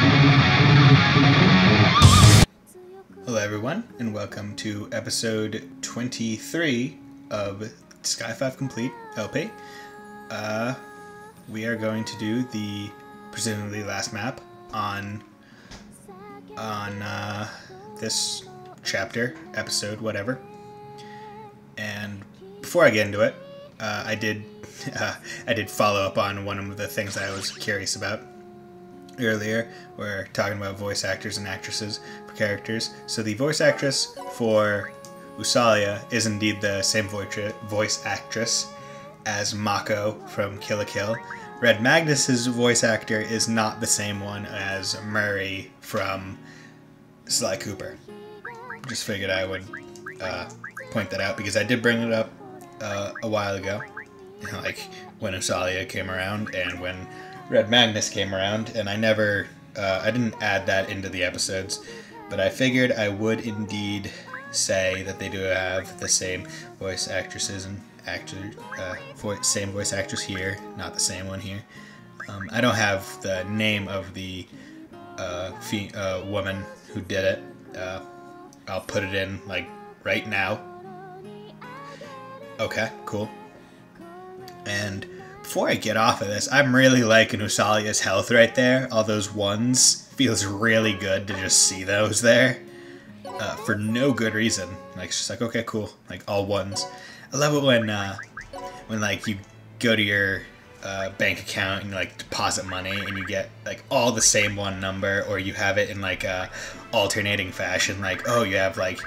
Hello everyone, and welcome to episode 23 of Disgaea 5 Complete LP. We are going to do the presumably last map on this chapter, episode, whatever. And before I get into it, I did follow up on one of the things I was curious about earlier. We're talking about voice actors and actresses for characters. So the voice actress for Usalia is indeed the same voice actress as Mako from Killia. Red Magnus's voice actor is not the same one as Murray from Sly Cooper. Just figured I would point that out because I did bring it up a while ago, like when Usalia came around and when Red Magnus came around, and I didn't add that into the episodes, but I figured I would indeed say that they do have the same voice actresses and same voice actress here, not the same one here. I don't have the name of the woman who did it. I'll put it in like right now. Okay, cool. And before I get off of this, I'm really liking Usalia's health right there. All those ones. Feels really good to just see those there. For no good reason. Like, it's just like, okay, cool. Like, all ones. I love it when like, you go to your bank account and you, like, deposit money and you get, like, all the same one number, or you have it in, like, a alternating fashion. Like, oh, you have, like,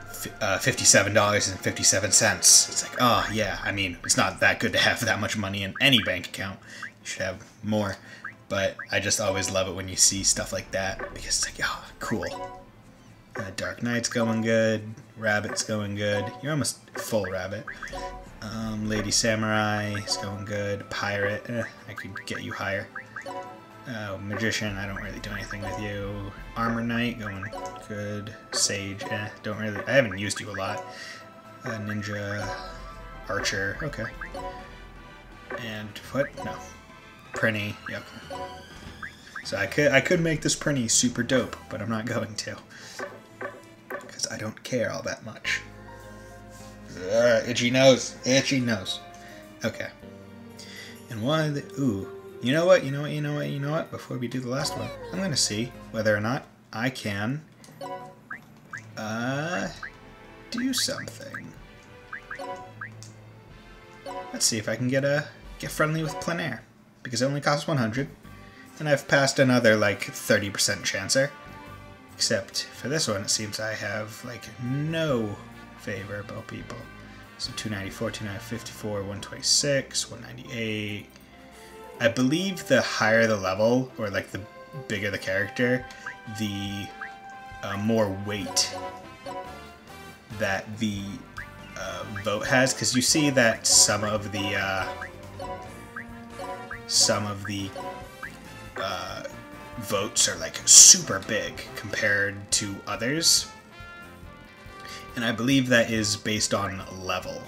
$57.57. It's like, oh yeah, I mean, it's not that good to have that much money in any bank account. You should have more. But I just always love it when you see stuff like that, because it's like, oh, cool. Dark Knight's going good. Rabbit's going good. You're almost full Rabbit. Lady Samurai is going good. Pirate, I could get you higher. Magician, I don't really do anything with you. Armor Knight, going good. Sage, don't really, I haven't used you a lot. Ninja, Archer, okay. And what? No. Prinny, yep. So I could make this Prinny super dope, but I'm not going to. Because I don't care all that much. Itchy nose, itchy nose. Okay. And one of the, ooh. You know what? Before we do the last one, I'm going to see whether or not I can do something. Let's see if I can get friendly with plein air, because it only costs 100, and I've passed another like 30% chancer. Except for this one, it seems I have like no favorable people. So 294, 254, 126, 198. I believe the higher the level, or like the bigger the character, the more weight that the vote has, because you see that some of the votes are like super big compared to others, and I believe that is based on level.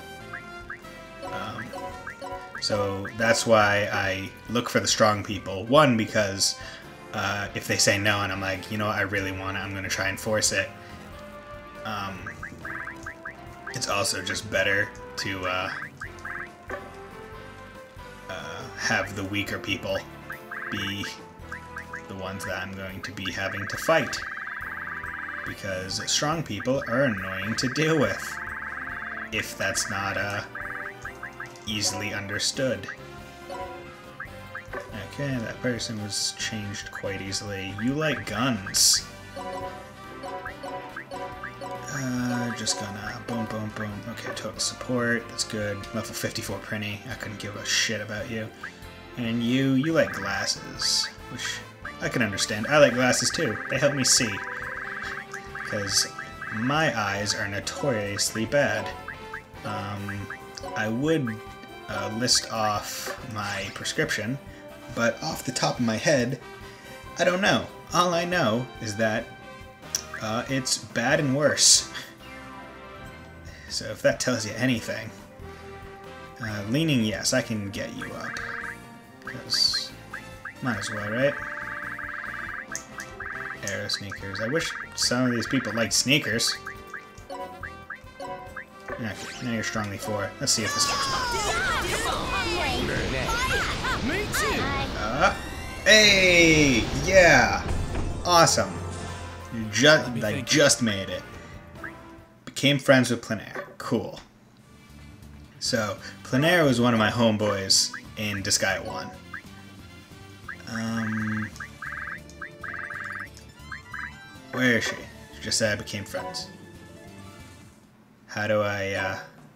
So that's why I look for the strong people. One, because if they say no and I'm like, you know what, I really want it, I'm going to try and force it. It's also just better to have the weaker people be the ones that I'm going to be having to fight. Because strong people are annoying to deal with, if that's not easily understood. Okay, that person was changed quite easily. You like guns. Just gonna boom, boom, boom. Okay, total support. That's good. Level 54 Prinny. I couldn't give a shit about you. And you like glasses, which I can understand. I like glasses too. They help me see. Because my eyes are notoriously bad. I would list off my prescription, but off the top of my head, I don't know. All I know is that it's bad and worse. So if that tells you anything. Leaning, yes, I can get you up. Because might as well, right? Arrow sneakers. I wish some of these people liked sneakers. Okay, now you're strongly 4. Let's see if this works. Hey! Yeah! Awesome. You just made it. Became friends with Plenaire. Cool. So, Plenaire was one of my homeboys in Disgaea 1. Where is she? She just said I became friends. How do I,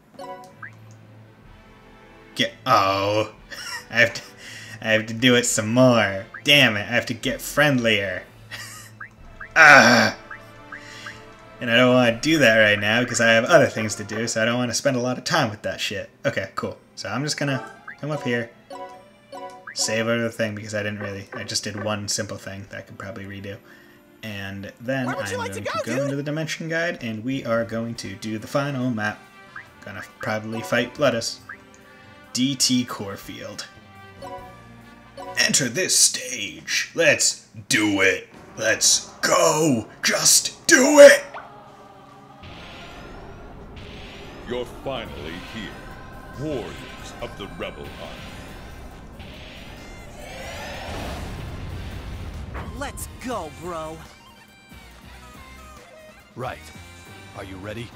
get... Oh! I have to do it some more. Damn it, I have to get friendlier. Ah! And I don't want to do that right now because I have other things to do, so I don't want to spend a lot of time with that shit. Okay, cool. So I'm just gonna come up here, save over the thing because I just did one simple thing that I could probably redo. And then I'm going to go into the Dimension Guide, and we are going to do the final map. Gonna probably fight Bloodus. DT Core Field. Enter this stage. Let's do it. Let's go. Just do it. You're finally here, warriors of the Rebel Army. Let's go, bro. Right. Are you ready?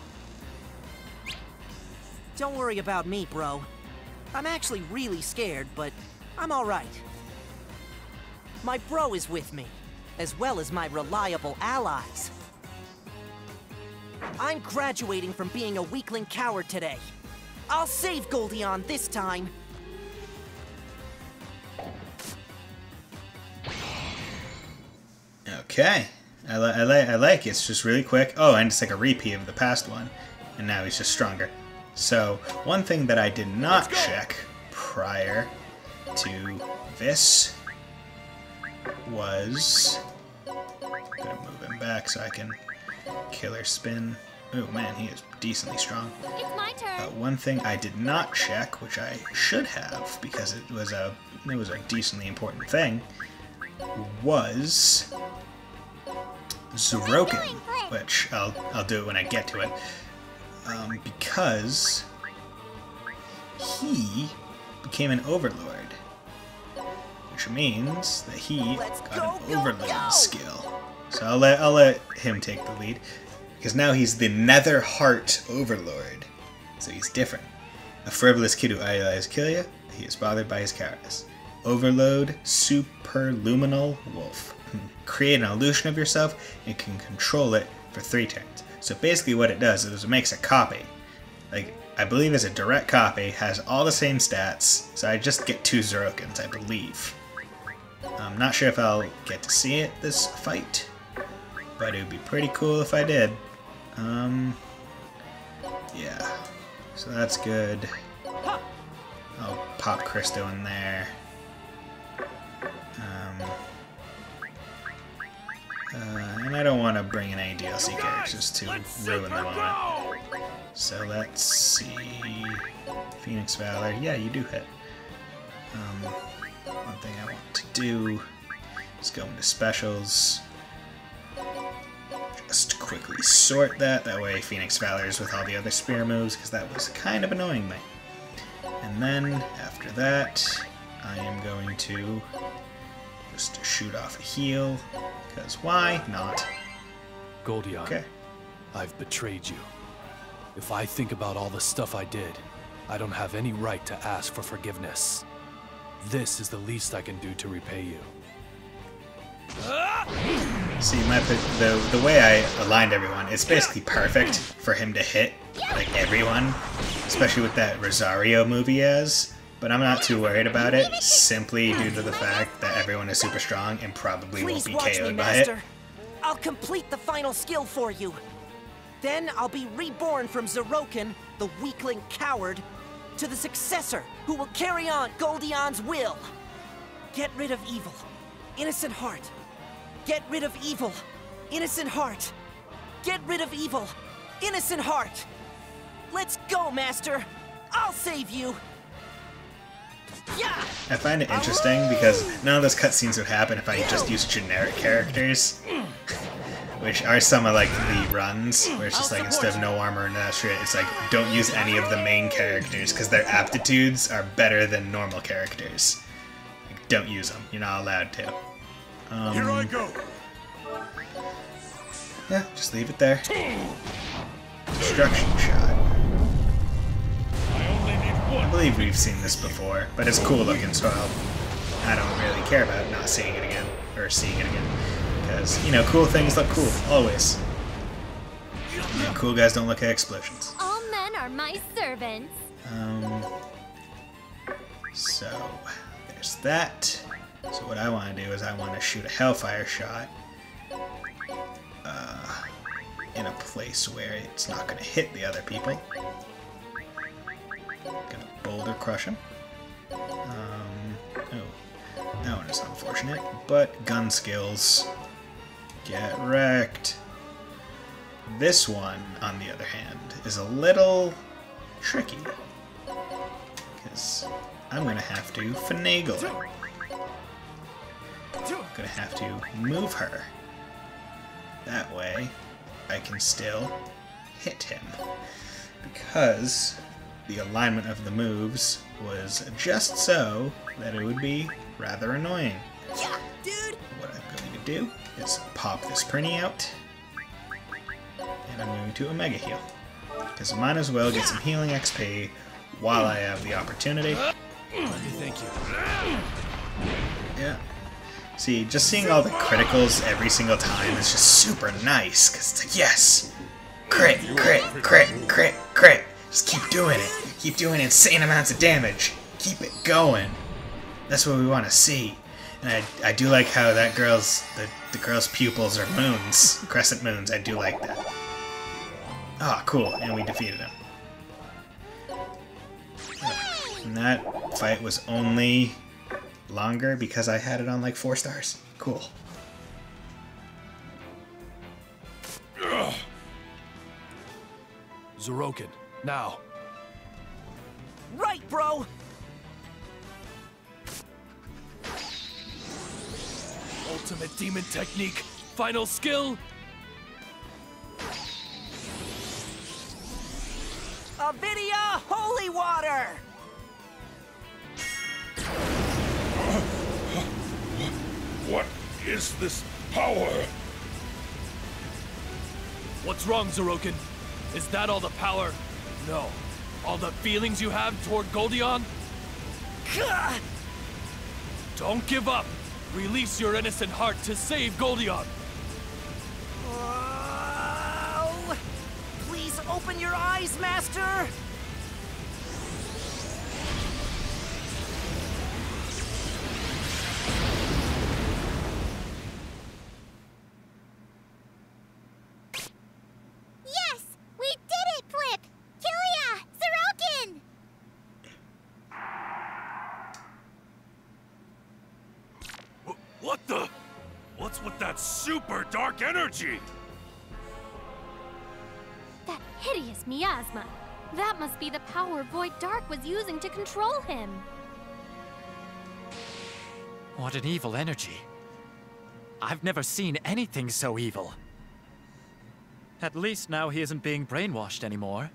Don't worry about me, bro. I'm actually really scared, but I'm alright. My bro is with me, as well as my reliable allies. I'm graduating from being a weakling coward today. I'll save Goldion this time. Okay. I like it. It's just really quick. Oh, and it's like a repeat of the past one. And now he's just stronger. So, one thing that I did not check prior to this was... I'm gonna move him back so I can killer spin. Oh man, he is decently strong. It's my turn. One thing I did not check, which I should have because it was a decently important thing, was Zeroken, which I'll do it when I get to it, because he became an overlord, which means that he got an overload skill. So I'll let him take the lead, because now he's the Nether Heart Overlord, so he's different. A frivolous kid who idolizes Killia, he is bothered by his cowardice. Overload Superluminal Wolf. Create an illusion of yourself and can control it for 3 turns. So basically what it does is it makes a copy. Like, I believe it's a direct copy, has all the same stats, so I just get 2 Zerokens, I believe. I'm not sure if I'll get to see it this fight, but it would be pretty cool if I did. Yeah. So that's good. I'll pop Christo in there. And I don't want to bring in any DLC characters to ruin the moment. So let's see. Phoenix Valor. Yeah, you do hit. One thing I want to do is go into specials. Just quickly sort that. That way Phoenix Valor is with all the other spear moves, because that was kind of annoying me. And then after that, I am going to just shoot off a heal, because why not? Goldion, Okay. I've betrayed you. If I think about all the stuff I did, I don't have any right to ask for forgiveness. This is the least I can do to repay you. See, the way I aligned everyone, it's basically perfect for him to hit, like, everyone, especially with that Rosario move he has. But I'm not too worried about it, simply due to the fact that everyone is super strong and probably won't be KO'd by it. I'll complete the final skill for you. Then I'll be reborn from Zeroken, the weakling coward, to the successor who will carry on Goldion's will. Get rid of evil, innocent heart. Get rid of evil, innocent heart. Get rid of evil, innocent heart. Let's go, Master. I'll save you. I find it interesting because none of those cutscenes would happen if I just used generic characters, which are some of like the runs, where it's just like instead of no armor and that shit, it's like don't use any of the main characters because their aptitudes are better than normal characters. Like, don't use them. You're not allowed to. Here I go. Yeah, just leave it there. Destruction shot. I believe we've seen this before, but it's cool looking, so I don't really care about not seeing it again, or seeing it again. Because, you know, cool things look cool, always. And cool guys don't look at explosions. All men are my servants. So, there's that. So what I want to do is I want to shoot a Hellfire shot in a place where it's not going to hit the other people. Gonna boulder crush him. Oh, that one is unfortunate, but gun skills. Get wrecked. This one, on the other hand, is a little tricky. Because I'm gonna have to finagle it. I'm gonna have to move her. That way, I can still hit him. Because the alignment of the moves was just so that it would be rather annoying. Yeah, dude! What I'm going to do is pop this Prinny out, and I'm going to Omega Heal. Because I might as well get some healing XP while I have the opportunity. Thank you. Yeah. See, just seeing all the criticals every single time is just super nice, because it's like, yes! Crit, crit, crit, crit, crit! Just keep doing it. Keep doing insane amounts of damage. Keep it going. That's what we want to see. And I do like how that girl's, the girl's pupils are moons. Crescent moons. I do like that. Ah, cool. And we defeated him. And that fight was only longer because I had it on like 4 stars. Cool. Zeroken, now. Right, bro! Ultimate demon technique, final skill. Avidia Holy Water! What is this power? What's wrong, Zeroken? Is that all the power? No. All the feelings you have toward Goldion? Gah! Don't give up! Release your innocent heart to save Goldion! Oh, please open your eyes, Master! Yes! We did it, Flip! Killia! Zeroken! What the? What's with that super dark energy? That hideous miasma. That must be the power Void Dark was using to control him. What an evil energy. I've never seen anything so evil. At least now he isn't being brainwashed anymore.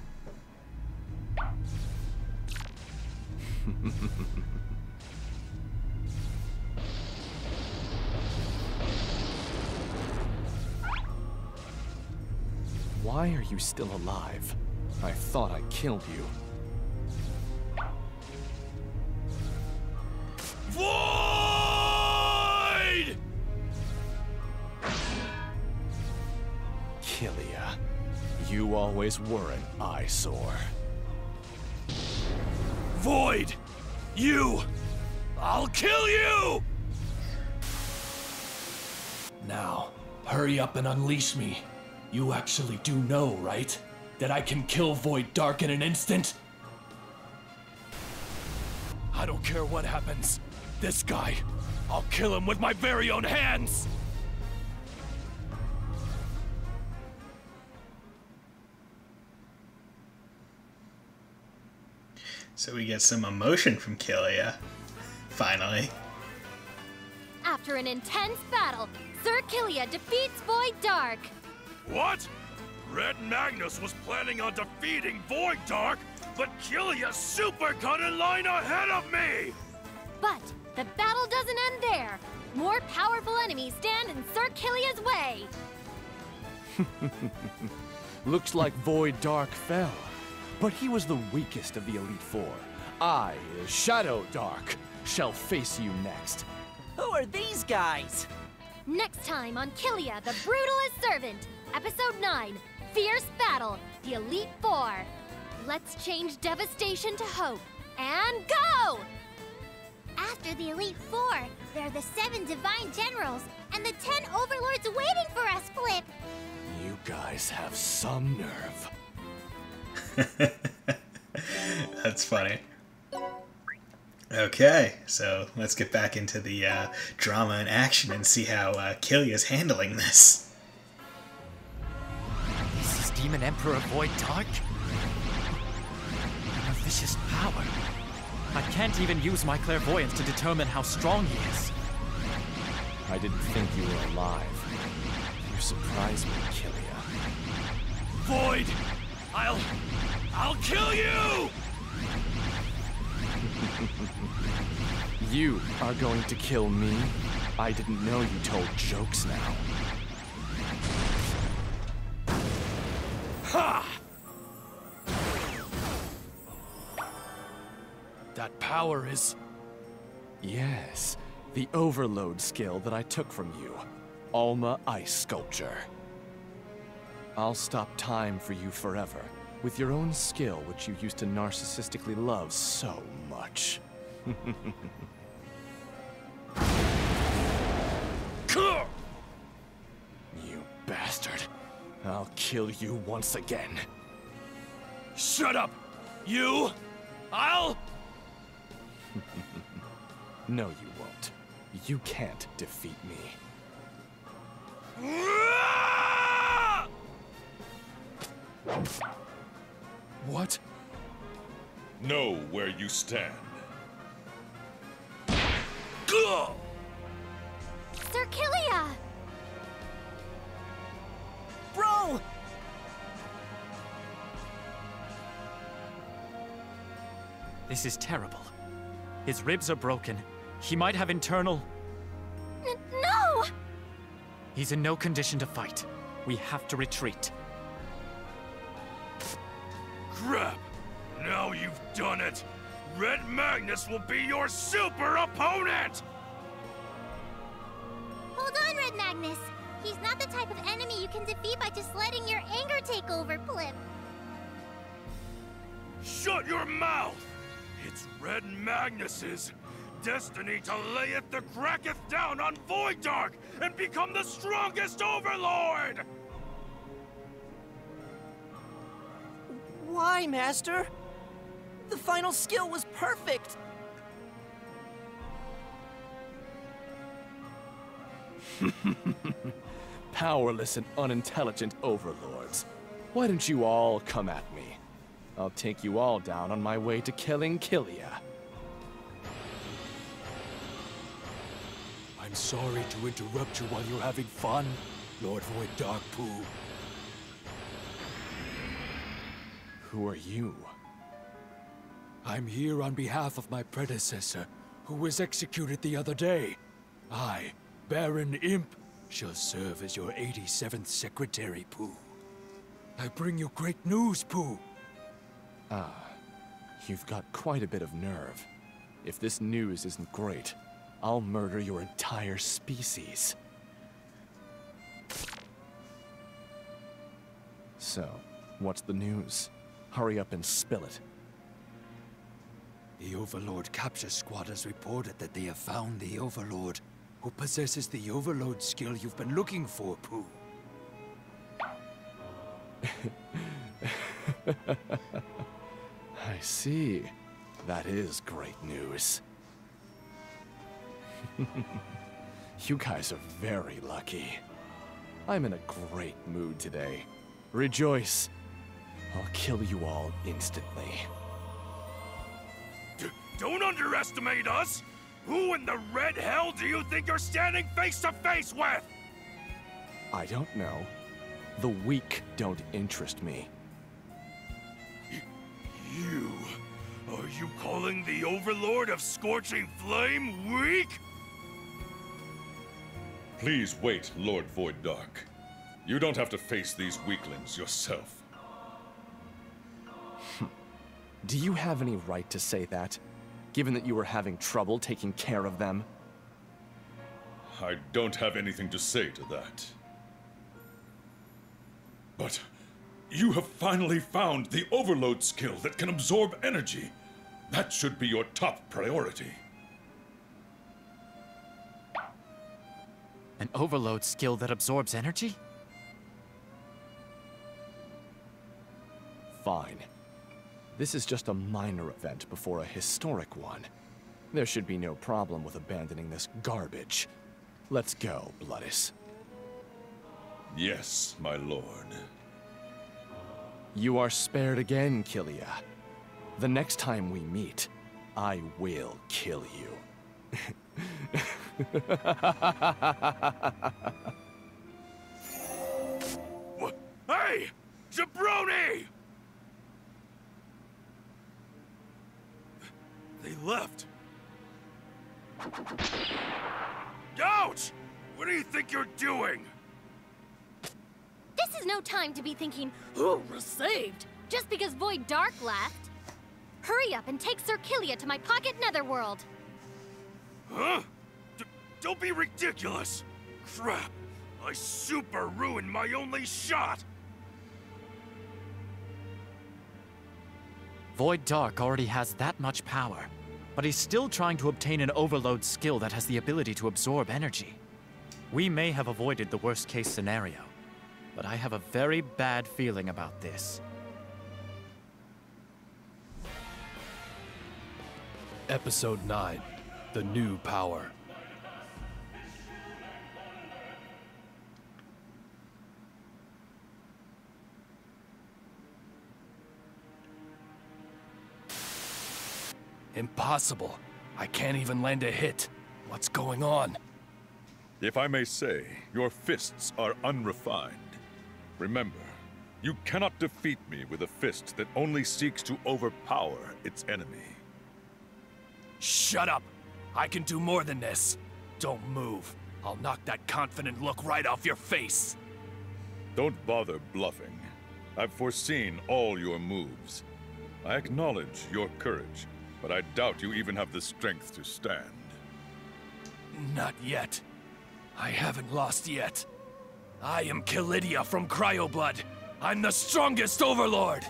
Why are you still alive? I thought I killed you. Void! Killia, you always were an eyesore. Void! You! I'll kill you! Now, hurry up and unleash me. You actually do know, right? That I can kill Void Dark in an instant? I don't care what happens. This guy, I'll kill him with my very own hands! So we get some emotion from Killia. Finally. After an intense battle, Sir Killia defeats Void Dark. What? Red Magnus was planning on defeating Void Dark, but Killia super cut in line ahead of me! But the battle doesn't end there. More powerful enemies stand in Sir Killia's way. Looks like Void Dark fell, but he was the weakest of the Elite Four. I, Shadow Dark, shall face you next. Who are these guys? Next time on Killia, the Brutalist Servant, Episode 9, Fierce Battle, the Elite Four. Let's change devastation to hope, and go! After the Elite Four, there are the 7 Divine Generals and the 10 Overlords waiting for us, Flip! You guys have some nerve. That's funny. Okay, so let's get back into the drama and action and see how Killia's handling this. This is Demon Emperor Void Dark? A vicious power. I can't even use my clairvoyance to determine how strong he is. I didn't think you were alive. You surprised me, Killia. Void! I'll kill you! You are going to kill me? I didn't know you told jokes now. Ha! That power is... Yes, the overload skill that I took from you. Alma Ice Sculpture. I'll stop time for you forever, with your own skill which you used to narcissistically love so much. You bastard. I'll kill you once again. Shut up! You! I'll... No, you won't. You can't defeat me. What? Know where you stand. Sir Killia! Bro! This is terrible. His ribs are broken. He might have internal... No! He's in no condition to fight. We have to retreat. Crap! Now you've done it! Red Magnus will be your super opponent! Hold on, Red Magnus! He's not the type of enemy you can defeat by just letting your anger take over, Flip. Shut your mouth! It's Red Magnus's destiny to layeth the cracketh down on Void Dark and become the strongest overlord! Why, Master? The final skill was perfect! Powerless and unintelligent overlords. Why don't you all come at me? I'll take you all down on my way to killing Killia. I'm sorry to interrupt you while you're having fun, Lord Void Dark Pooh. Who are you? I'm here on behalf of my predecessor, who was executed the other day. I, Baron Imp, shall serve as your 87th secretary, Pooh. I bring you great news, Pooh. You've got quite a bit of nerve. If this news isn't great, I'll murder your entire species. So, what's the news? Hurry up and spill it. The Overlord Capture Squad has reported that they have found the Overlord, who possesses the Overload skill you've been looking for, Pooh. I see. That is great news. You guys are very lucky. I'm in a great mood today. Rejoice. I'll kill you all instantly. Don't underestimate us! Who in the red hell do you think you're standing face to face with? I don't know. The weak don't interest me. You... Are you calling the Overlord of Scorching Flame weak? Please wait, Lord Void Dark. You don't have to face these weaklings yourself. Do you have any right to say that, given that you were having trouble taking care of them? I don't have anything to say to that. But you have finally found the overload skill that can absorb energy. That should be your top priority. An overload skill that absorbs energy? Fine. This is just a minor event before a historic one. There should be no problem with abandoning this garbage. Let's go, Bloodus. Yes, my lord. You are spared again, Killia. The next time we meet, I will kill you. Hey! Jabroni! They left. Ouch! What do you think you're doing? This is no time to be thinking, ooh, we're saved, just because Void Dark left. Hurry up and take Sir Killia to my pocket netherworld. Huh? Don't be ridiculous! Crap! I super ruined my only shot! Void Dark already has that much power, but he's still trying to obtain an overload skill that has the ability to absorb energy. We may have avoided the worst-case scenario, but I have a very bad feeling about this. Episode 9, The New Power. Impossible. I can't even land a hit. What's going on? If I may say, your fists are unrefined. Remember, you cannot defeat me with a fist that only seeks to overpower its enemy. Shut up! I can do more than this. Don't move. I'll knock that confident look right off your face. Don't bother bluffing. I've foreseen all your moves. I acknowledge your courage, but I doubt you even have the strength to stand. Not yet. I haven't lost yet. I am Killia from Cryoblood. I'm the strongest overlord!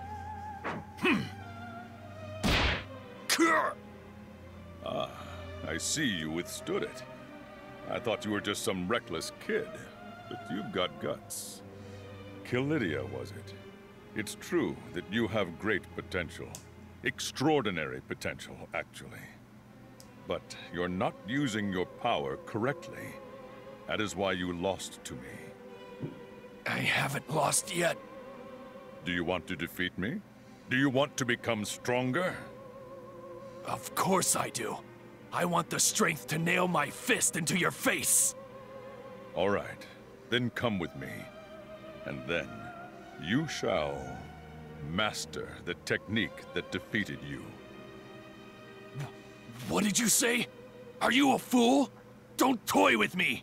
Ah, I see you withstood it. I thought you were just some reckless kid, but you've got guts. Killia, was it? It's true that you have great potential. Extraordinary potential, actually. But you're not using your power correctly. That is why you lost to me. I haven't lost yet. Do you want to defeat me? Do you want to become stronger? Of course I do. I want the strength to nail my fist into your face. All right, then come with me. And then, you shall master the technique that defeated you. What did you say? Are you a fool? Don't toy with me!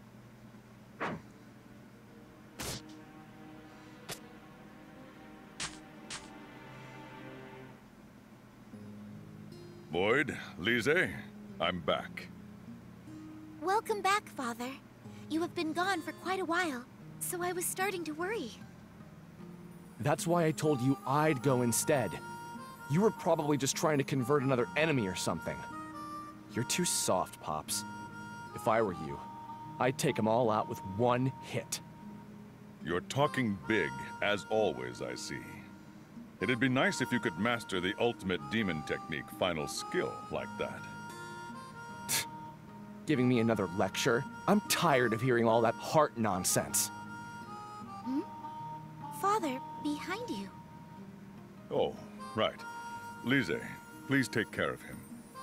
Void, Lise, I'm back. Welcome back, Father. You have been gone for quite a while, so I was starting to worry. That's why I told you I'd go instead. You were probably just trying to convert another enemy or something. You're too soft, Pops. If I were you, I'd take them all out with one hit. You're talking big, as always, I see. It'd be nice if you could master the ultimate demon technique final skill like that. Giving me another lecture? I'm tired of hearing all that heart nonsense. Father, behind you. Oh, right. Lise, please take care of him.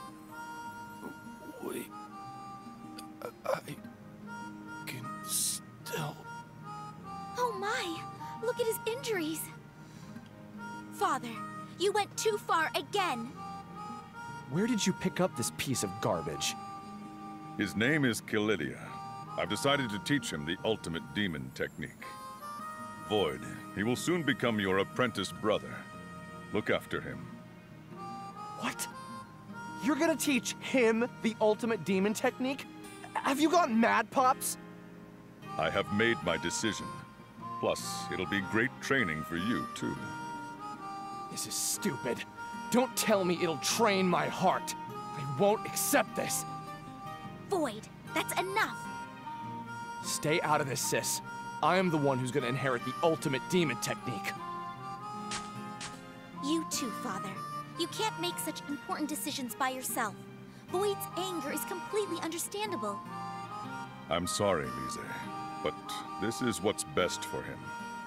look at his injuries. Father, you went too far again. Where did you pick up this piece of garbage? His name is Killia. I've decided to teach him the ultimate demon technique. Void, he will soon become your apprentice brother. Look after him. What? You're gonna teach him the ultimate demon technique? Have you gone mad, Pops? I have made my decision. Plus, it'll be great training for you, too. This is stupid. Don't tell me it'll train my heart. I won't accept this. Void, that's enough. Stay out of this, sis. I am the one who's gonna inherit the ultimate demon technique. You too, Father. You can't make such important decisions by yourself. Void's anger is completely understandable. I'm sorry, Lise, but this is what's best for him.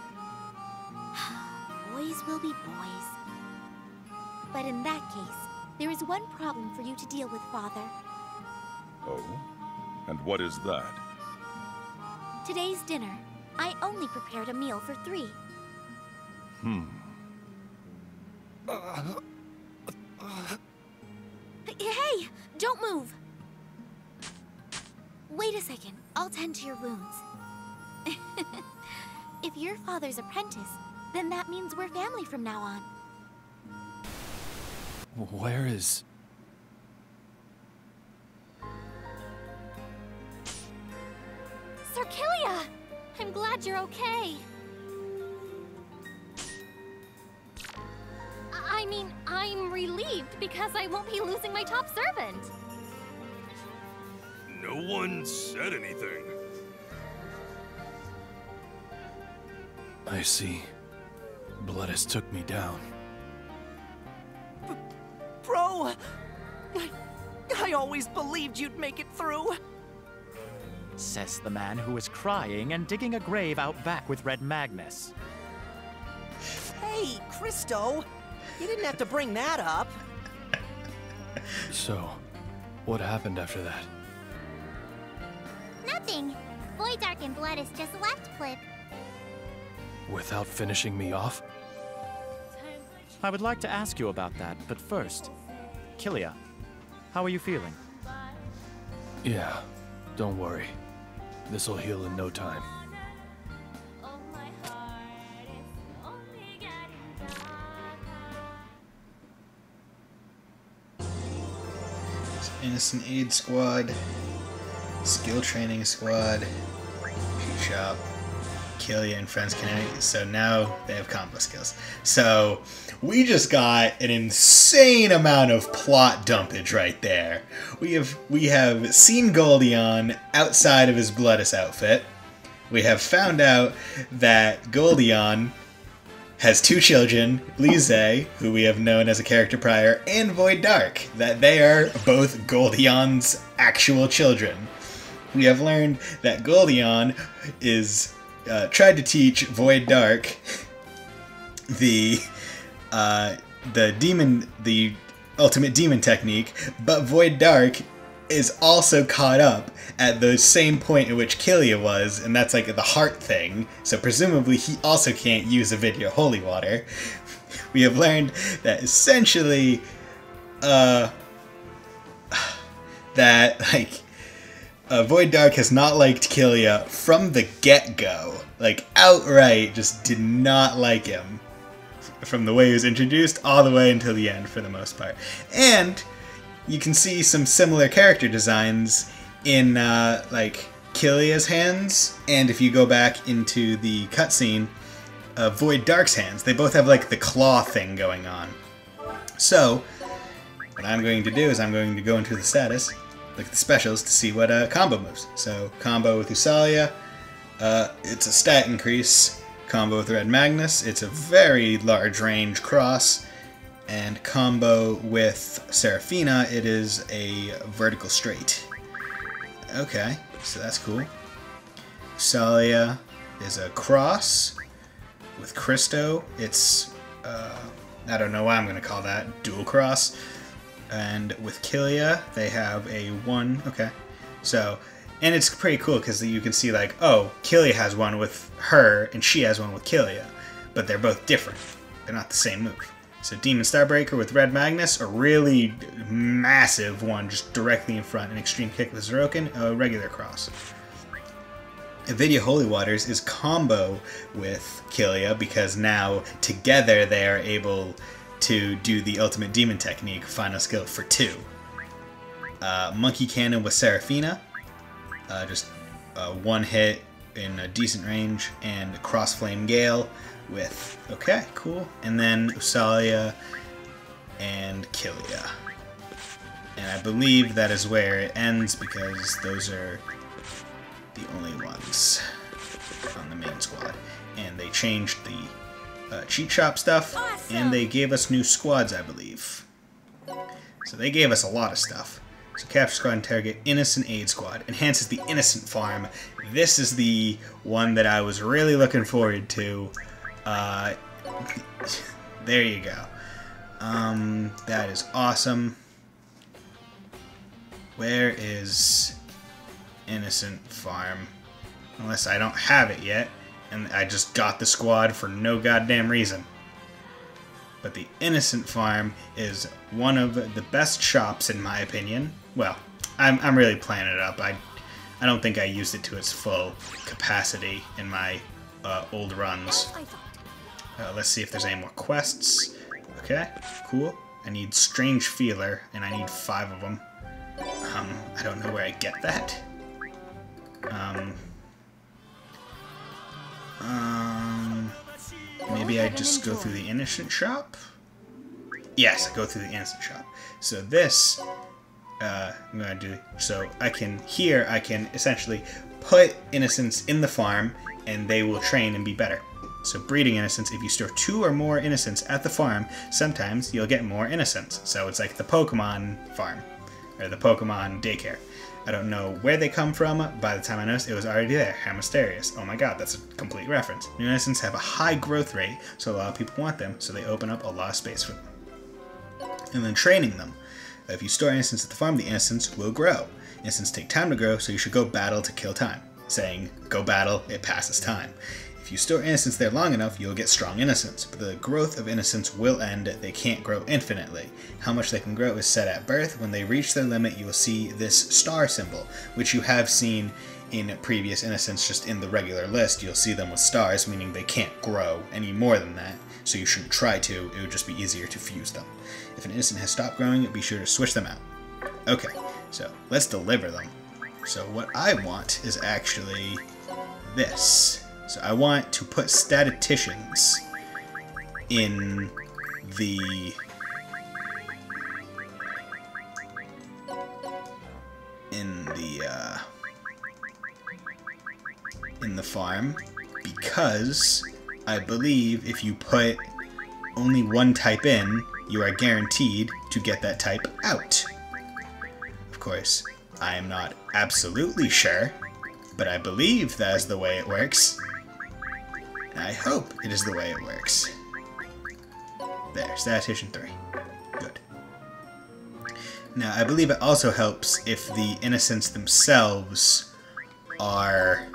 Boys will be boys. But in that case, there is one problem for you to deal with, Father. Oh? And what is that? Today's dinner. I only prepared a meal for 3. Hey! Don't move! Wait a second. I'll tend to your wounds. If you're Father's apprentice, then that means we're family from now on. Where is... Sir Killia! I'm glad you're okay. I mean, I'm relieved because I won't be losing my top servant. No one said anything. I see. Bloodus took me down. Bro! I always believed you'd make it through. Says the man who is crying and digging a grave out back with Red Magnus. Hey, Christo! You didn't have to bring that up. So, what happened after that? Nothing. Voidark and Bloodus just left Clip. Without finishing me off? I would like to ask you about that, but first, Killia, how are you feeling? Yeah, don't worry. This'll heal in no time. Innocent Aid Squad, Skill Training Squad, Shoot Shop, Killia and Friends Kinetic. So now they have combo skills. So we just got an insane amount of plot dumpage right there. We have seen Goldion outside of his Bloodus outfit. We have found out that Goldion has 2 children, Lise, who we have known as a character prior, and Void Dark, that they are both Goldion's actual children. We have learned that Goldion is tried to teach Void Dark the ultimate demon technique, but Void Dark is also caught up at the same point at which Killia was, and that's like the heart thing, so presumably he also can't use a video holy water. We have learned that essentially that Void Dark has not liked Killia from the get-go, like outright just did not like him from the way he was introduced all the way until the end for the most part. And you can see some similar character designs in like Killia's hands, and if you go back into the cutscene, Void Dark's hands. They both have like the claw thing going on. So what I'm going to do is I'm going to go into the status, look at the specials to see what combo moves. So combo with Usalia, it's a stat increase. Combo with Red Magnus, it's a very large range cross. And combo with Seraphina, it is a vertical straight. Okay, so that's cool. Usalia is a cross. With Christo, it's, I don't know why I'm going to call that, dual cross. And with Killia, they have a 1, okay. So, And it's pretty cool because you can see like, oh, Killia has one with her and she has one with Killia, but they're both different. They're not the same move. So Demon Starbreaker with Red Magnus, a really massive one just directly in front. An Extreme Kick with Zeroken, a regular cross. Avidya Holy Waters is combo with Killia because now together they are able to do the Ultimate Demon Technique final skill for 2. Monkey Cannon with Seraphina, just one hit in a decent range, and Cross Flame Gale with, okay, cool, and then Usalia and Killia. And I believe that is where it ends because those are the only ones on the main squad. And they changed the cheat shop stuff, and they gave us new squads, I believe. So they gave us a lot of stuff. So Capture Squad, Interrogate, Innocent Aid Squad, enhances the Innocent Farm. This is the one that I was really looking forward to. There you go. That is awesome. Where is Innocent Farm? Unless I don't have it yet, and I just got the squad for no goddamn reason. But the Innocent Farm is one of the best shops in my opinion. Well, I'm really playing it up. I don't think I used it to its full capacity in my old runs. Let's see if there's any more quests. Okay, cool. I need Strange Feeler, and I need 5 of them. I don't know where I get that. Maybe I just go through the Innocent Shop? Yes, I go through the Innocent Shop. So this, I'm gonna do, so I can essentially put Innocents in the farm, and they will train and be better. So breeding Innocents, if you store 2 or more Innocents at the farm, sometimes you'll get more Innocents. So it's like the Pokemon farm, or the Pokemon daycare. I don't know where they come from. By the time I noticed, it was already there. How mysterious. Oh my god, that's a complete reference. New Innocents have a high growth rate, so a lot of people want them, so they open up a lot of space for them. And then training them. If you store Innocents at the farm, the Innocents will grow. Innocents take time to grow, so you should go battle to kill time. Saying, go battle, it passes time. If you store Innocents there long enough, you'll get strong Innocents, but the growth of Innocents will end. They can't grow infinitely. How much they can grow is set at birth. When they reach their limit, you will see this star symbol, which you have seen in previous Innocents just in the regular list. You'll see them with stars, meaning they can't grow any more than that, so you shouldn't try to. It would just be easier to fuse them. If an Innocent has stopped growing, be sure to switch them out. Okay, so let's deliver them. So what I want is actually this. So I want to put statisticians in the farm, because I believe if you put only one type in, you are guaranteed to get that type out. Of course, I am not absolutely sure, but I believe that is the way it works. I hope it is the way it works. There, Statistician 3. Good. Now, I believe it also helps if the Innocents themselves are,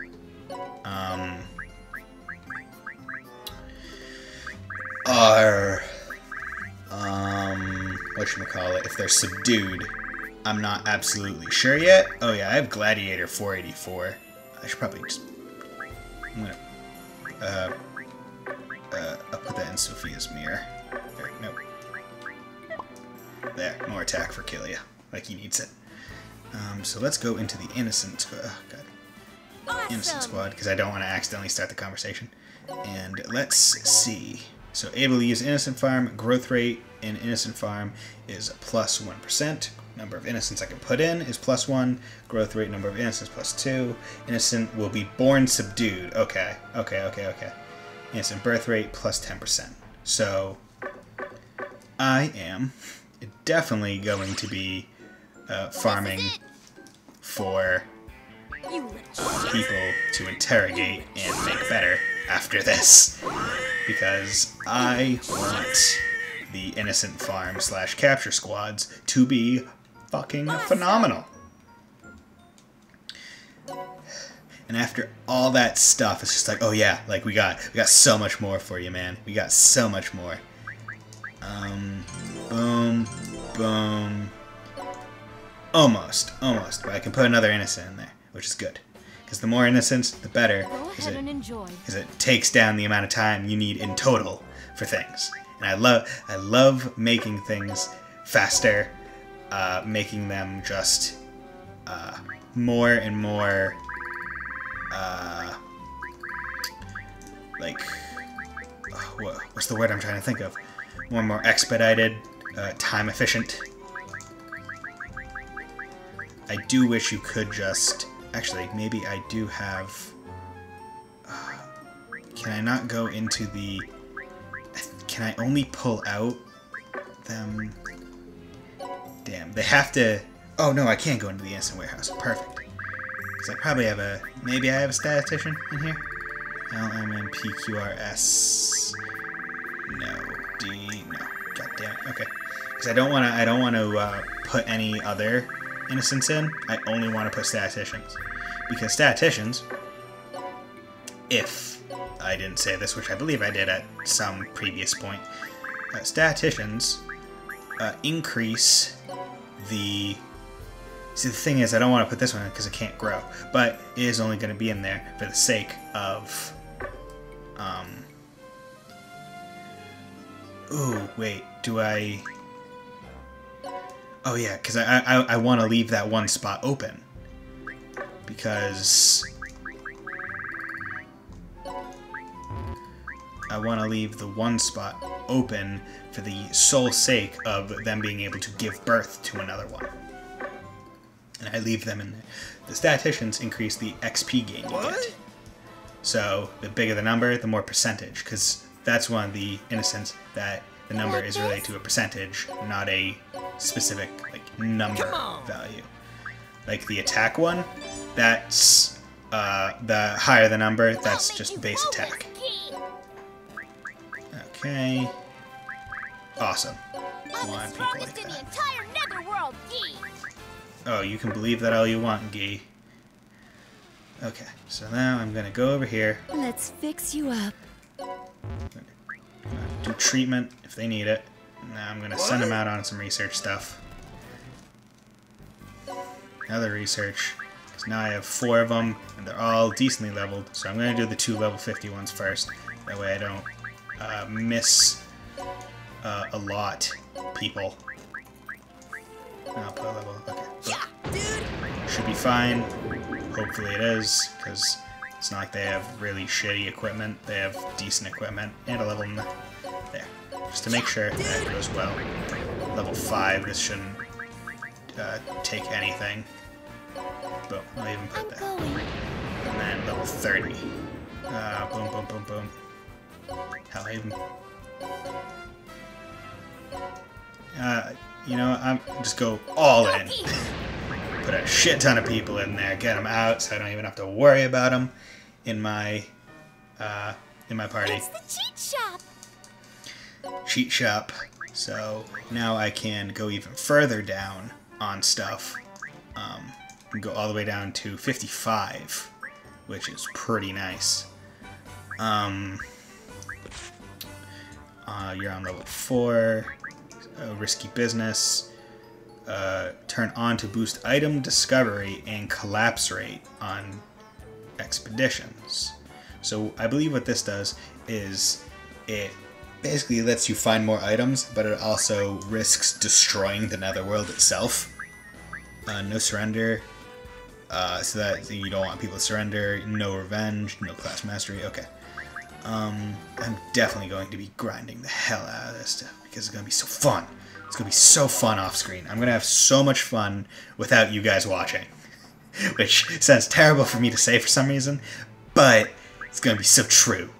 whatchamacallit, if they're subdued. I'm not absolutely sure yet. Oh yeah, I have Gladiator 484. I should probably just, I'm gonna I'll put that in Sophia's mirror. There, nope. There, more attack for Killia, like he needs it. So let's go into the Innocent Squad. Oh, God. Awesome. Innocent Squad, because I don't want to accidentally start the conversation. And let's see. So able to use Innocent Farm. Growth rate in Innocent Farm is plus 1%. Number of Innocents I can put in is plus 1. Growth rate, number of Innocents plus 2. Innocent will be born subdued. Okay. Innocent birth rate plus 10%. So I am definitely going to be farming for people to interrogate and make better after this, because I want the Innocent Farm / Capture Squads to be fucking phenomenal. And after all that stuff, it's just like, oh yeah, like we got so much more for you, man. We got so much more. Boom, boom. Almost, but I can put another innocent in there, which is good. Because the more innocents, the better. Go ahead and enjoy. Because it takes down the amount of time you need in total for things. And I love making things faster, making them just more and more like what's the word I'm trying to think of? More and more expedited, time efficient. I do wish you could just actually maybe I do have. Can I not go into the? Can I only pull out them? Damn, they have to... Oh, no, I can't go into the instant warehouse. Perfect. Because I probably have a... Maybe I have a statistician in here? LMNPQRS... No. D... No. God damn it. Okay. Because I don't want to put any other innocents in. I only want to put statisticians. Because statisticians... If I didn't say this, which I believe I did at some previous point, statisticians increase the... See, the thing is, I don't want to put this one in because it can't grow, but it is only going to be in there for the sake of... Ooh, wait, do I... Oh yeah, because I want to leave that one spot open. Because... I want to leave the one spot open for the sole sake of them being able to give birth to another one. And I leave them in there. The statisticians increase the XP gain you get. So the bigger the number, the more percentage, because that's one of the innocents that the number is related to a percentage, not a specific number value. Like the attack one, that's the higher the number, that's just base attack. Okay. Awesome. I'm the strongest in the entire netherworld, Gee! Oh, you can believe that all you want, Gee. Okay, so now I'm gonna go over here. Let's fix you up. Do treatment if they need it. Now I'm gonna send them out on some research stuff. Another research. Because now I have 4 of them, and they're all decently leveled. So I'm gonna do the 2 level 50 ones first. That way I don't miss a lot people. I'll put a level. Okay. Yeah, dude. Should be fine. Hopefully it is, because it's not like they have really shitty equipment. They have decent equipment, and a level there. Just to make sure that it goes well. Level 5. This shouldn't take anything. Boom. I'll even put that. And then level 30. Boom, boom, boom, boom. Hell, I even... you know, I'm just go all in. Put a shit ton of people in there, get them out, so I don't even have to worry about them in my party. It's the cheat shop! Cheat shop. So now I can go even further down on stuff. And go all the way down to 55, which is pretty nice. You're on level 4. Risky business. Turn on to boost item discovery and collapse rate on expeditions. So I believe what this does is it basically lets you find more items, but it also risks destroying the netherworld itself. No surrender. So that you don't want people to surrender. No revenge. No class mastery. Okay. I'm definitely going to be grinding the hell out of this stuff because it's going to be so fun. It's going to be so fun off screen. I'm going to have so much fun without you guys watching. Which sounds terrible for me to say for some reason, but it's going to be so true.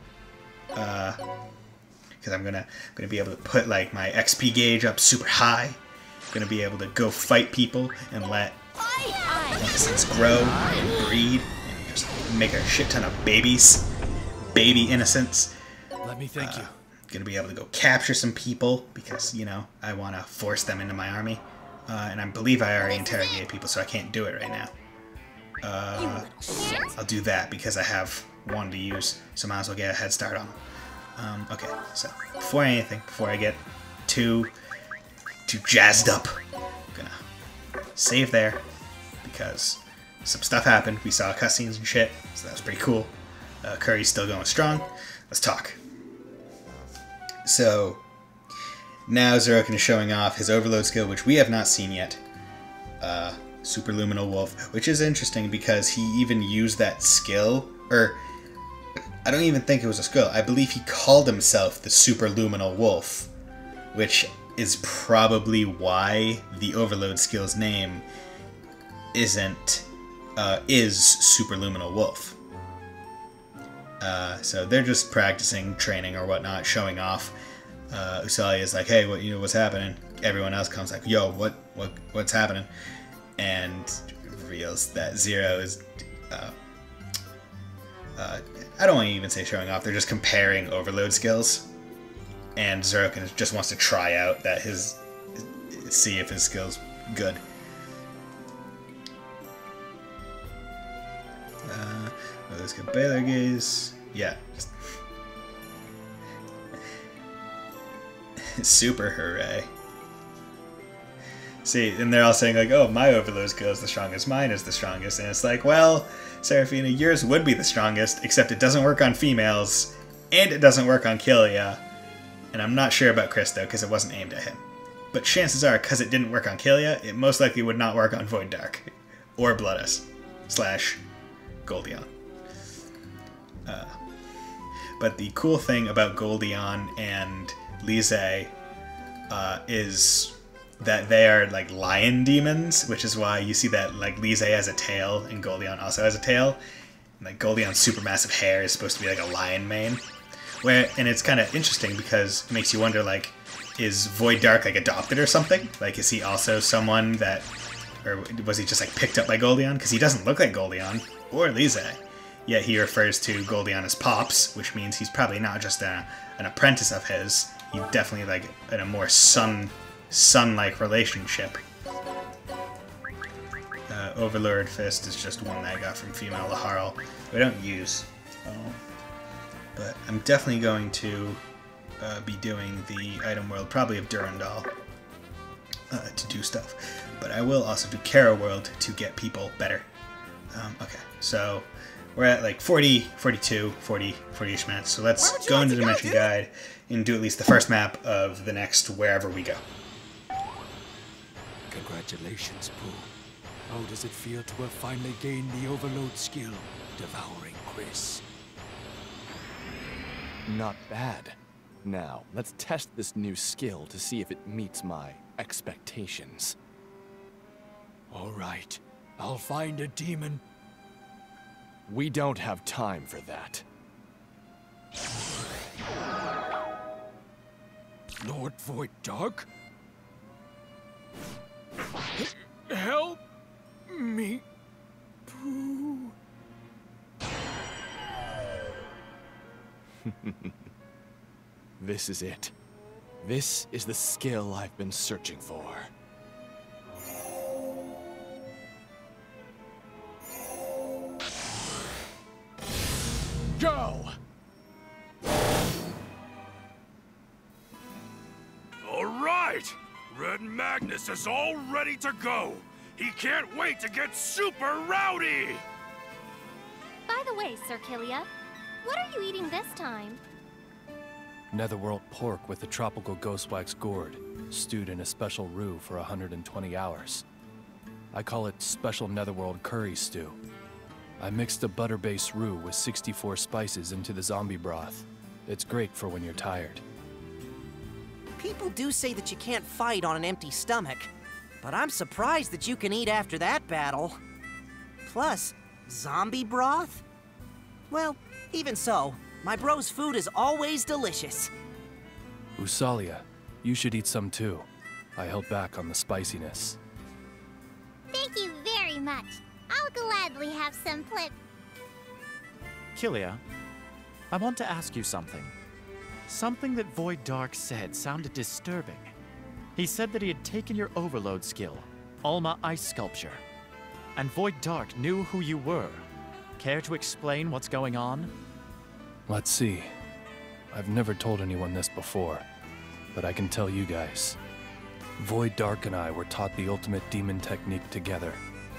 Because I'm gonna be able to put like my XP gauge up super high. I'm going to be able to go fight people and let innocents grow and breed and just make a shit ton of babies. Baby innocents. Let me thank you. Gonna be able to go capture some people because, you know, I want to force them into my army. And I believe I already interrogated people, so I can't do it right now. I'll do that because I have one to use, so might as well get a head start on them. Okay, so before I get too jazzed up, I'm gonna save there because some stuff happened. We saw cutscenes and shit, so that was pretty cool. Curry's still going strong. Let's talk. So now Zeroken is showing off his overload skill, which we have not seen yet. Superluminal Wolf, which is interesting because he even used that skill, or I don't even think it was a skill. I believe he called himself the Superluminal Wolf, which is probably why the overload skill's name is Superluminal Wolf. So they're just practicing, training or whatnot, showing off. Usalia is like, "Hey, what's happening?" Everyone else comes like, "Yo, what's happening?" And reveals that Zero is, I don't want to even say showing off, they're just comparing overload skills. And Zeroken just wants to try out that see if his skill's good. Let's get Baylor Gaze. Yeah. Super hooray. See, and they're all saying like, "Oh, my overload skill is the strongest, mine is the strongest," and it's like, well, Seraphina, yours would be the strongest, except it doesn't work on females, and it doesn't work on Killia, and I'm not sure about Chris though, because it wasn't aimed at him. But chances are, because it didn't work on Killia, it most likely would not work on Void Dark, or Bloodus, / Goldion. But the cool thing about Goldion and Lise is that they are like lion demons, which is why you see that like Lise has a tail and Goldion also has a tail. And, like Goldion's supermassive hair is supposed to be like a lion mane. And it's kind of interesting because it makes you wonder, like, is Void Dark like adopted or something? Like, is he also someone that, or was he just like picked up by Goldion? Because he doesn't look like Goldion or Lise. Yet he refers to Goldion as Pops, which means he's probably not just an apprentice of his. He's definitely like in a more son-like relationship. Overlord Fist is just one that I got from Female Laharl. We don't use. But I'm definitely going to be doing the item world, probably of Durandal, to do stuff. But I will also do Kara World to get people better. Okay, so we're at like 40, 42, 40-ish minutes. So let's go into the Dimension Guide and do at least the first map of the next wherever we go. Congratulations, Pooh. How does it feel to have finally gained the overload skill, devouring Chris? Not bad. Now, let's test this new skill to see if it meets my expectations. All right, I'll find a demon. We don't have time for that. Lord Void Dark? Help me, Pooh. This is it. This is the skill I've been searching for. Go! All right! Red Magnus is all ready to go. He can't wait to get super rowdy! By the way, Sir Killia, what are you eating this time? Netherworld pork with the tropical ghostwax gourd, stewed in a special roux for 120 hours. I call it Special Netherworld Curry Stew. I mixed a butter-based roux with 64 spices into the zombie broth. It's great for when you're tired. People do say that you can't fight on an empty stomach, but I'm surprised that you can eat after that battle. Plus, zombie broth? Well, even so, my bro's food is always delicious. Usalia, you should eat some too. I held back on the spiciness. Thank you very much. I'll gladly have some plip. Killia, I want to ask you something. Something that Void Dark said sounded disturbing. He said that he had taken your overload skill, Alma Ice Sculpture. And Void Dark knew who you were. Care to explain what's going on? Let's see. I've never told anyone this before, but I can tell you guys. Void Dark and I were taught the ultimate demon technique together.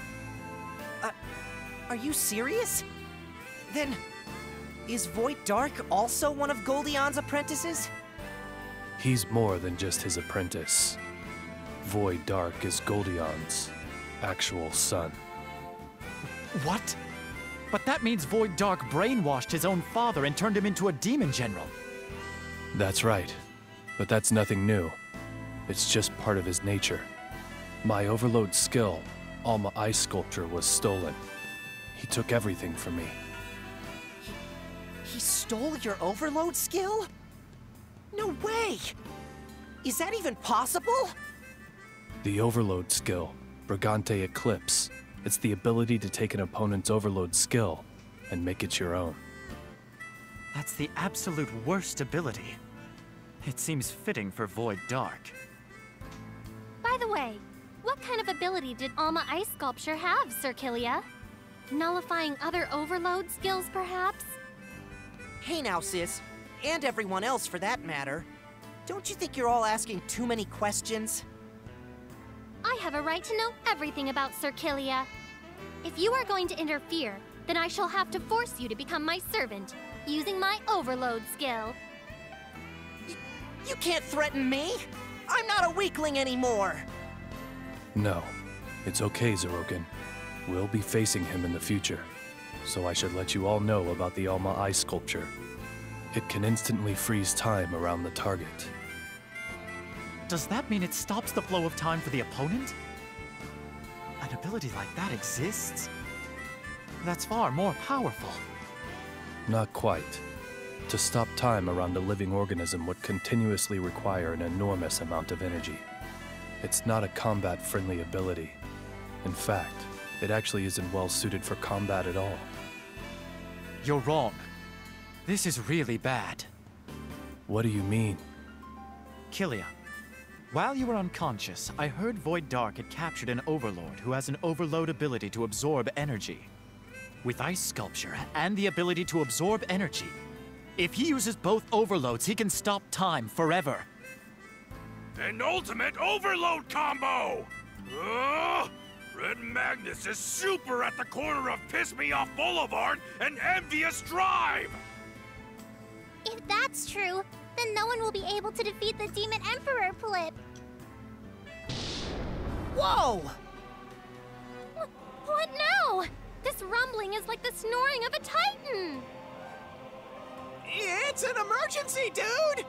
Are you serious? Then, is Void Dark also one of Goldion's apprentices? He's more than just his apprentice. Void Dark is Goldion's actual son. What? But that means Void Dark brainwashed his own father and turned him into a demon general. That's right. But that's nothing new. It's just part of his nature. My overload skill, Alma Ice Sculpture, was stolen. He took everything from me. He stole your overload skill? No way! Is that even possible? The overload skill, Brigante Eclipse. It's the ability to take an opponent's overload skill and make it your own. That's the absolute worst ability. It seems fitting for Void Dark. By the way, what kind of ability did Alma Ice Sculpture have, Sir Killia? Nullifying other overload skills, perhaps? Hey now, sis. And everyone else, for that matter. Don't you think you're all asking too many questions? I have a right to know everything about Sir Killia. If you are going to interfere, then I shall have to force you to become my servant, using my overload skill. You can't threaten me! I'm not a weakling anymore! No, it's okay, Zeroken. We'll be facing him in the future, so I should let you all know about the Alma Ice Sculpture. It can instantly freeze time around the target. Does that mean it stops the flow of time for the opponent? An ability like that exists? That's far more powerful. Not quite. To stop time around a living organism would continuously require an enormous amount of energy. It's not a combat-friendly ability. In fact, it actually isn't well suited for combat at all. You're wrong. This is really bad. What do you mean? Killia, while you were unconscious, I heard Void Dark had captured an overlord who has an overload ability to absorb energy. With Ice Sculpture and the ability to absorb energy, if he uses both overloads, he can stop time forever. An ultimate overload combo! Red Magnus is super at the corner of Piss Me Off Boulevard and Envious Drive! If that's true, then no one will be able to defeat the Demon Emperor, Plip. Whoa! What now? This rumbling is like the snoring of a titan! It's an emergency, dude!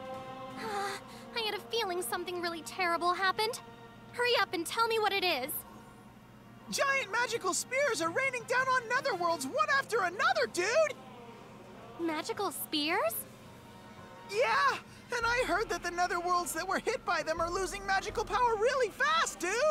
I had a feeling something really terrible happened. Hurry up and tell me what it is. Giant magical spears are raining down on netherworlds one after another, dude! Magical spears? Yeah, and I heard that the netherworlds that were hit by them are losing magical power really fast, dude!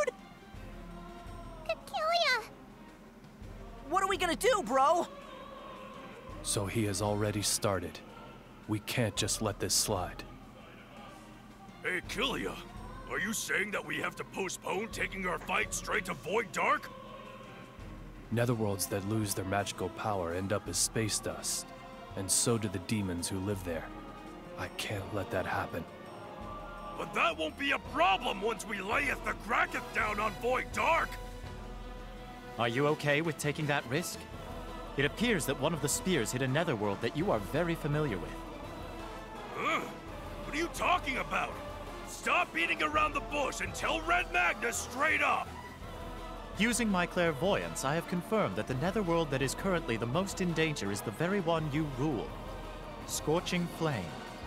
Killia! What are we gonna do, bro? So he has already started. We can't just let this slide. Hey, Killia, are you saying that we have to postpone taking our fight straight to Void Dark? Netherworlds that lose their magical power end up as space dust, and so do the demons who live there. I can't let that happen. But that won't be a problem once we layeth the Kraketh down on Void Dark! Are you okay with taking that risk? It appears that one of the spears hit a netherworld that you are very familiar with. What are you talking about? Stop beating around the bush and tell Red Magnus straight up! Using my clairvoyance, I have confirmed that the netherworld that is currently the most in danger is the very one you rule. Scorching Flame.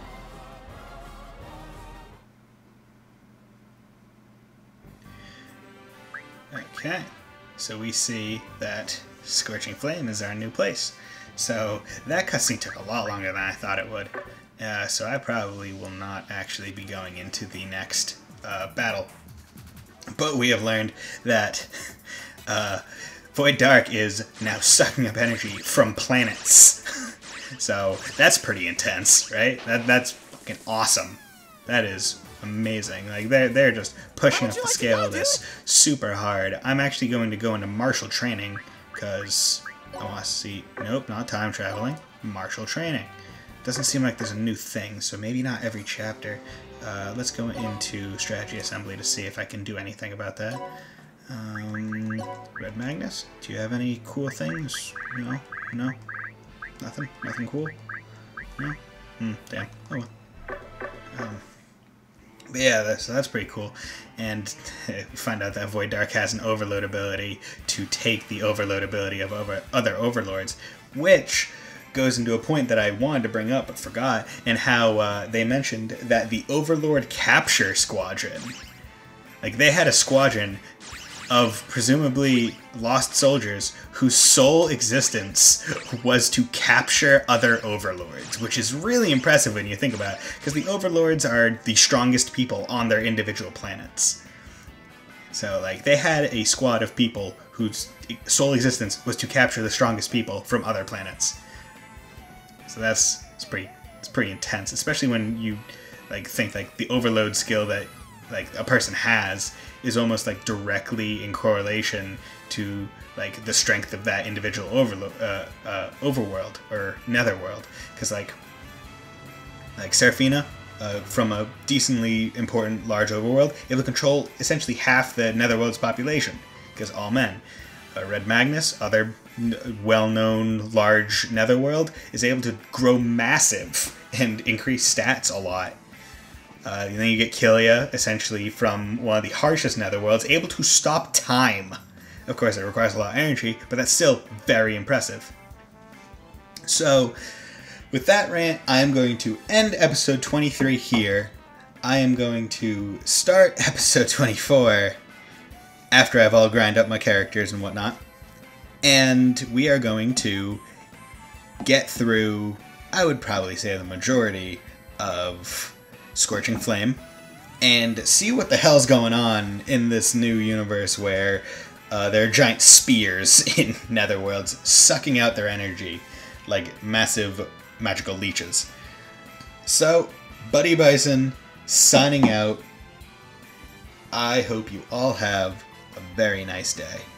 Okay, so we see that Scorching Flame is our new place. So that cutscene took a lot longer than I thought it would. So I probably will not actually be going into the next battle. But we have learned that Void Dark is now sucking up energy from planets. So that's pretty intense, right? That's fucking awesome. That is amazing. Like they're just pushing up the scale of this super hard. I'm actually going to go into martial training because I want to see. Nope, not time traveling. Martial training. Doesn't seem like there's a new thing, so maybe not every chapter. Let's go into strategy assembly to see if I can do anything about that. Red Magnus, do you have any cool things? No? No? Nothing? Nothing cool? No? Damn. Oh well. But yeah, that's pretty cool. And we find out that Void Dark has an overload ability to take the overload ability of other overlords, which goes into a point that I wanted to bring up but forgot, and how they mentioned that the Overlord Capture Squadron, like they had a squadron of presumably lost soldiers whose sole existence was to capture other overlords, which is really impressive when you think about it, because the overlords are the strongest people on their individual planets. So, like, they had a squad of people whose sole existence was to capture the strongest people from other planets. So it's pretty intense, especially when you like think like the overload skill that like a person has is almost like directly in correlation to like the strength of that individual overworld or netherworld, because like Seraphina from a decently important large overworld able to control essentially half the netherworld's population because all men. Red Magnus, other well-known large netherworld, is able to grow massive and increase stats a lot. And then you get Killia, essentially from one of the harshest netherworlds, able to stop time. Of course, it requires a lot of energy, but that's still very impressive. So, with that rant, I am going to end episode 23 here. I am going to start episode 24 after I've all grind up my characters and whatnot. And we are going to get through, I would probably say, the majority of Scorching Flame and see what the hell's going on in this new universe where there are giant spears in netherworlds sucking out their energy like massive magical leeches. So, Buddy Bison signing out. I hope you all have a very nice day.